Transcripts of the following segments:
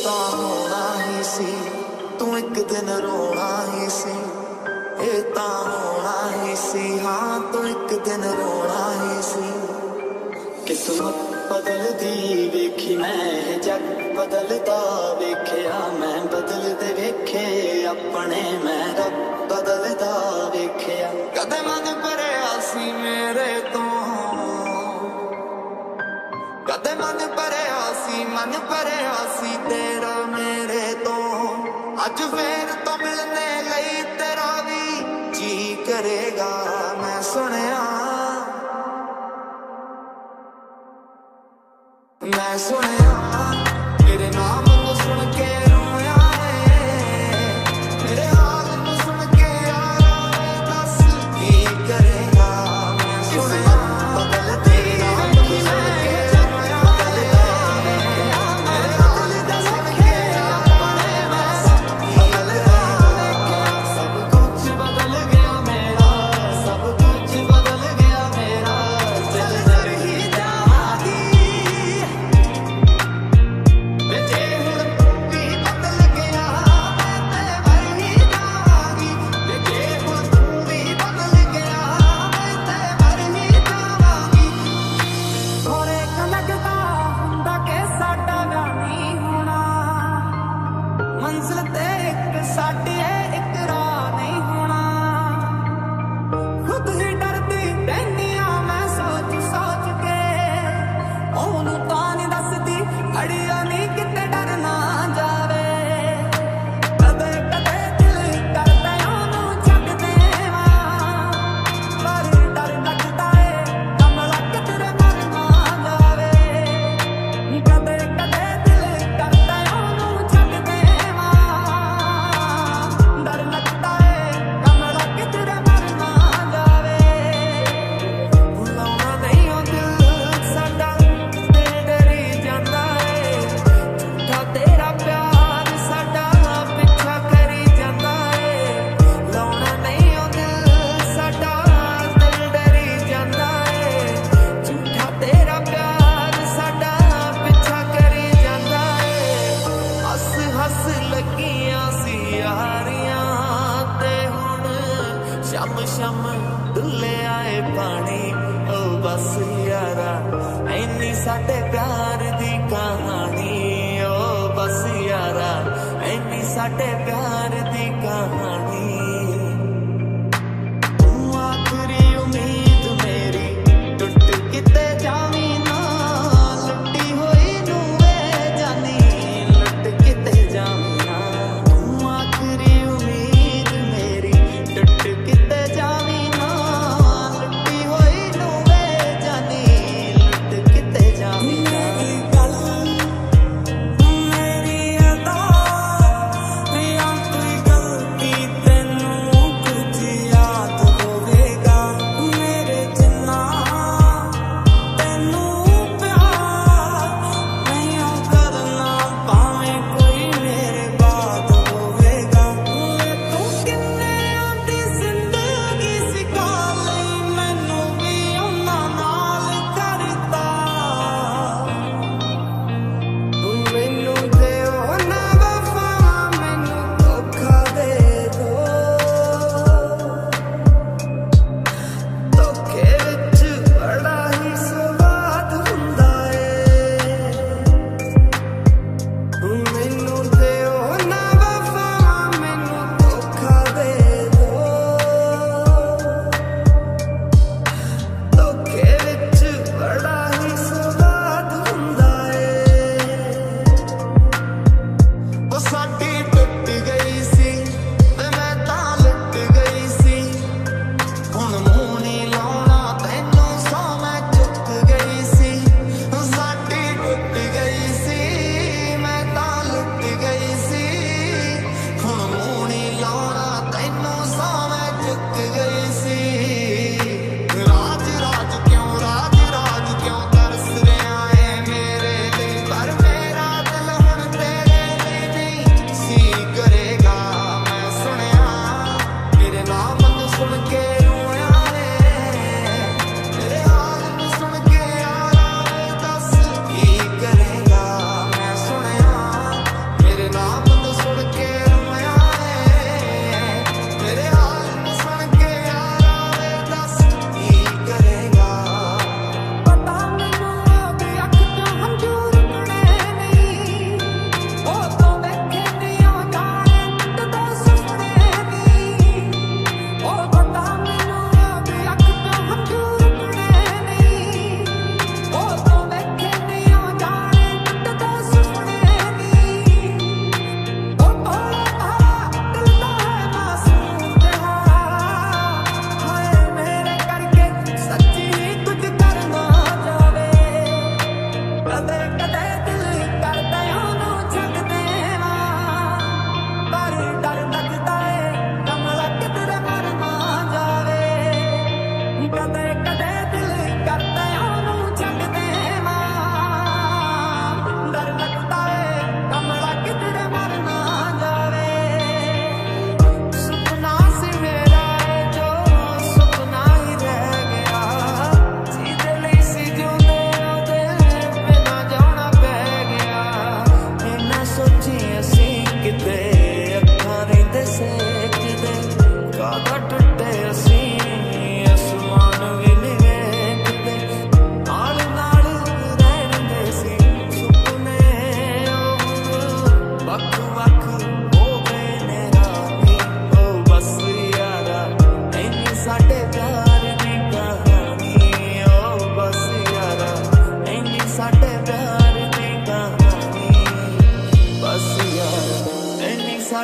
ਤਾਂ ਹੋਣਾ ਹੀ ਸੀ, ਤੂੰ ਇੱਕ ਦਿਨ ਰੋਣਾ ਹੀ ਸੀ। ਇਹ ਤਾਂ ਹੋਣਾ ਹੀ ਸੀ, ਹਾਂ ਤੂੰ ਇੱਕ ਦਿਨ ਰੋਣਾ ਹੀ ਸੀ। किस्मत बदलदी वेखी मैं, जग बदलदा वेखिया मैं, बदलदे वेखे अपने मैं, रब बदलदा वेखिया। कदे मन भरिया सी मेरे तो, कदे मन भरिया सी, मन भरिया सी तेरा मेरे तो। अज फिर तो मिलने लई तेरा भी जी करेगा। मैं सुनिया, मैं सुनिया तेरे नाम को सुन के रोया है, मेरे हाल को सुन के आया है, दस की करेगा। मैं सुनिया बदल तेरे नाम को सुन के रोया है, मेरे हाल को सुन के अपने मैं बदल गया। सब कुछ बदल गया मेरा, सब कुछ बदल गया मेरा। चल कर ही जागी शम डुले आए पानी। ओ बस यारा ऐनी साडे प्यार दी कहानी। ओ बस यारा ऐनी साडे प्यार दी कहानी। तू आखरी उम्मीद मेरी टुट किते जावी ना, लुटी होई नू वे जानी, लुट किते जावी ना। तू आखरी उम्मीद मेरी टुट किते जावी ना, लुटी होई नू वे जानी, लुट किते जावी ना। मेरी अदा या कोई गलती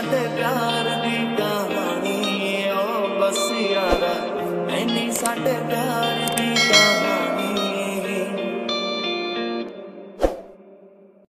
साडे प्यार दी कहानी ओ बस यारा, इन्नी साडे प्यार दी कहानी।